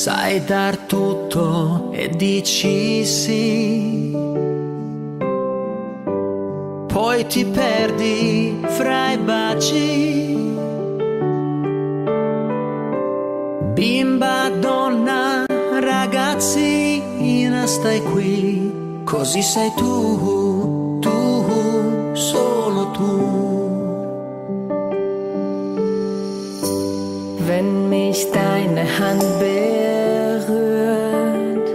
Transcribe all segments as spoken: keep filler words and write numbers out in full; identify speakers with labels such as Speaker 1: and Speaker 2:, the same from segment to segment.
Speaker 1: sai dar tutto e dici sì, poi ti perdi fra i baci. Bimba, donna, ragazzina, stai qui, così sei tu, tu, solo tu.
Speaker 2: Wenn mich deine Hand berührt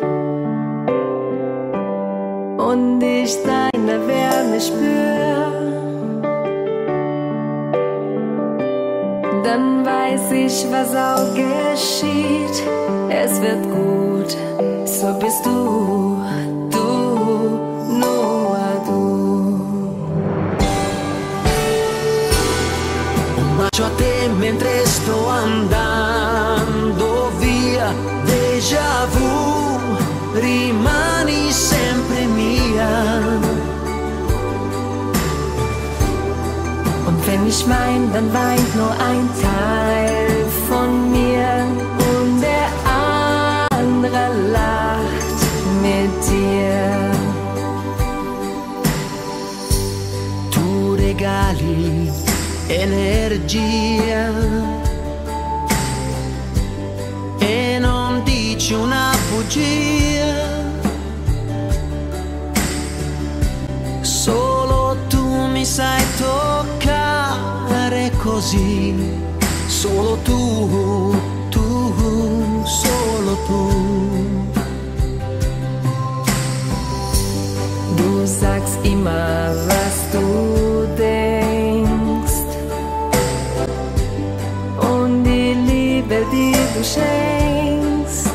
Speaker 2: und ich deine Wärme spür, dann weiß ich, was auch geschieht. Es wird gut, so bist du, du, nur du.
Speaker 1: Un bacio a te mentre sto andando via, déjà vu, rimani sempre mia.
Speaker 2: Und wenn ich wein, dann weint nur ein Teil von mir und der andere lacht mit dir.
Speaker 1: Tu regali energia e non dici una bugia, solo tu mi sai toccare così, solo tu, tu, solo tu.
Speaker 2: Du sagst immer, was du denkst, und die Liebe, die du schenkst,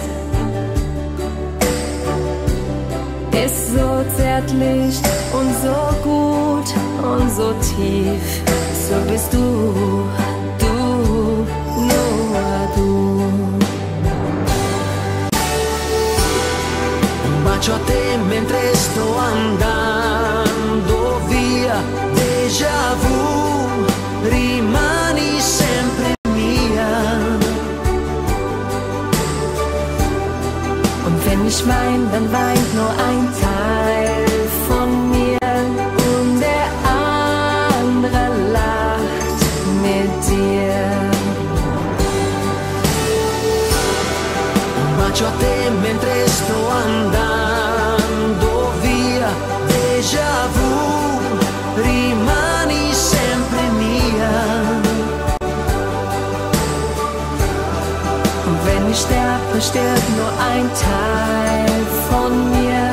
Speaker 2: ist so zärtlich und so gut und so tief. So bist du, du, nur du.
Speaker 1: Un bacio a te mentre sto andando via, déjà vu, rimani sempre mia.
Speaker 2: Und wenn ich wein, dann weint nur ein Teil von mir und der andere lacht mit dir.
Speaker 1: Un bacio a te mentre sto andando via, déjà vu, rimani sempre mia.
Speaker 2: Und wenn ich sterbe, stirbt nur ein Teil von mir